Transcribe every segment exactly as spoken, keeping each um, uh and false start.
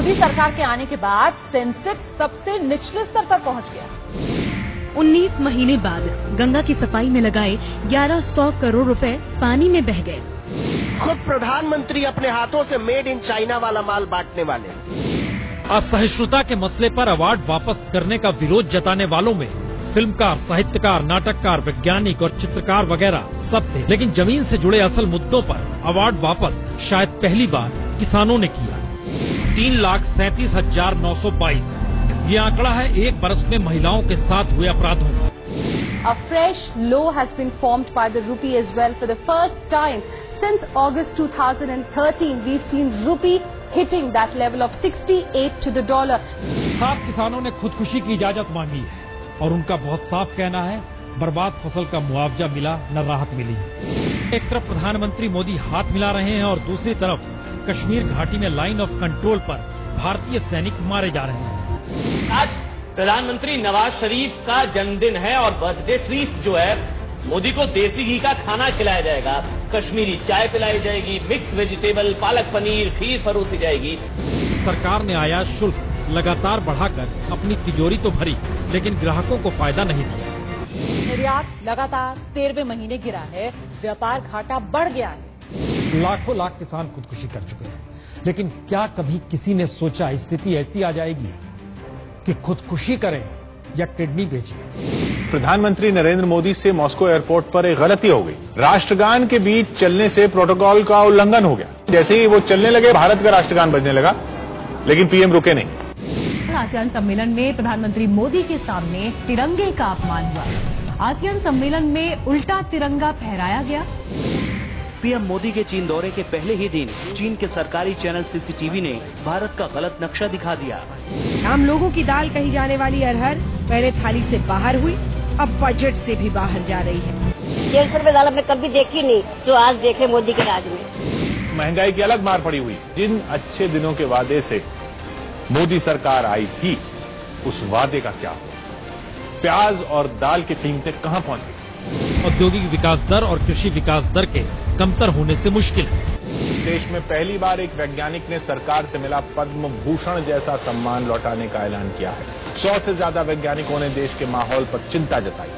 मोदी सरकार के आने के बाद सेंसेक्स सबसे निचले स्तर पर पहुंच गया। उन्नीस महीने बाद गंगा की सफाई में लगाए ग्यारह सौ करोड़ रुपए पानी में बह गए। खुद प्रधानमंत्री अपने हाथों से मेड इन चाइना वाला माल बांटने वाले। असहिष्णुता के मसले पर अवार्ड वापस करने का विरोध जताने वालों में फिल्मकार, साहित्यकार, नाटककार, वैज्ञानिक और चित्रकार वगैरह सब थे, लेकिन जमीन से जुड़े असल मुद्दों पर अवार्ड वापस शायद पहली बार किसानों ने किया। तीन लाख सैंतीस हजार नौ सौ बाईस ये आंकड़ा है एक बरस में महिलाओं के साथ हुए अपराधों का। A fresh low has been formed by the rupee as well. For the first time since August two thousand thirteen, we've seen rupee hitting that level of sixty-eight to the dollar. सात किसानों ने खुदकुशी की इजाजत मांगी है और उनका बहुत साफ कहना है, बर्बाद फसल का मुआवजा मिला न राहत मिली। एक तरफ प्रधानमंत्री मोदी हाथ मिला रहे हैं और दूसरी तरफ कश्मीर घाटी में लाइन ऑफ कंट्रोल पर भारतीय सैनिक मारे जा रहे हैं। आज प्रधानमंत्री नवाज शरीफ का जन्मदिन है और बर्थडे ट्रीट जो है, मोदी को देसी घी का खाना खिलाया जाएगा, कश्मीरी चाय पिलाई जाएगी, मिक्स वेजिटेबल, पालक पनीर, खीर परोसी जाएगी। सरकार ने आयात शुल्क लगातार बढ़ाकर अपनी तिजोरी तो भरी, लेकिन ग्राहकों को फायदा नहीं दिया। निर्यात लगातार तेरहवें महीने गिरा है, व्यापार घाटा बढ़ गया है। लाखों लाख किसान खुदकुशी कर चुके हैं, लेकिन क्या कभी किसी ने सोचा स्थिति ऐसी आ जाएगी कि खुदकुशी करें या किडनी बेचें? प्रधानमंत्री नरेंद्र मोदी से मॉस्को एयरपोर्ट पर एक गलती हो गई। राष्ट्रगान के बीच चलने से प्रोटोकॉल का उल्लंघन हो गया। जैसे ही वो चलने लगे, भारत का राष्ट्रगान बजने लगा, लेकिन पीएम रुके नहीं। आसियान सम्मेलन में प्रधानमंत्री मोदी के सामने तिरंगे का अपमान हुआ। आसियान सम्मेलन में उल्टा तिरंगा फहराया गया। पीएम मोदी के चीन दौरे के पहले ही दिन चीन के सरकारी चैनल सीसीटीवी ने भारत का गलत नक्शा दिखा दिया। आम लोगों की दाल कही जाने वाली अरहर पहले थाली से बाहर हुई, अब बजट से भी बाहर जा रही है। डेढ़ सौ रुपए दाल हमने कभी देखी नहीं, जो आज देखे मोदी के राज में। महंगाई की अलग मार पड़ी हुई। जिन अच्छे दिनों के वादे से मोदी सरकार आई थी, उस वादे का क्या हुआ? प्याज और दाल की कीमतें कहां पहुंची? औद्योगिक विकास दर और कृषि विकास दर के कमतर होने से मुश्किल है। देश में पहली बार एक वैज्ञानिक ने सरकार से मिला पद्म भूषण जैसा सम्मान लौटाने का ऐलान किया है। सौ से ज्यादा वैज्ञानिकों ने देश के माहौल पर चिंता जताई।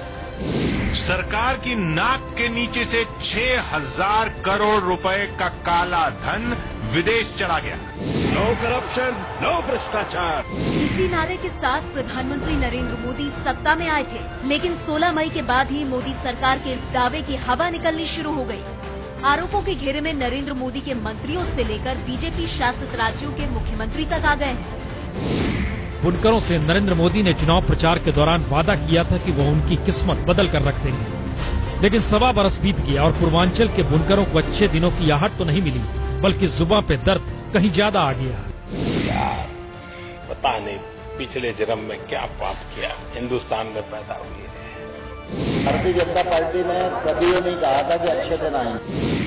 सरकार की नाक के नीचे से छह हजार करोड़ रुपए का काला धन विदेश चला गया। नो करप्शन, नो भ्रष्टाचार। इसी नारे के साथ प्रधानमंत्री नरेंद्र मोदी सत्ता में आए थे, लेकिन सोलह मई के बाद ही मोदी सरकार के इस दावे की हवा निकलनी शुरू हो गई। आरोपों के घेरे में नरेंद्र मोदी के मंत्रियों से लेकर बीजेपी शासित राज्यों के मुख्यमंत्री तक आ गए हैं। बुनकरों से नरेंद्र मोदी ने चुनाव प्रचार के दौरान वादा किया था कि वो उनकी किस्मत बदल कर रख देंगे, लेकिन सवा बरस बीत गया और पूर्वांचल के बुनकरों को अच्छे दिनों की आहट तो नहीं मिली, बल्कि जुबां पे दर्द कहीं ज्यादा आ गया। यार, पता नहीं पिछले जन्म में क्या पाप किया, हिंदुस्तान में पैदा हुए। भारतीय जनता पार्टी ने कभी ये नहीं कहा था कि अच्छे दिन आएंगे।